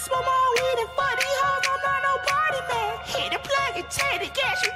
smoke more weed and fuck these hoes, I'm not no party man. Hit the plug and take the gas, you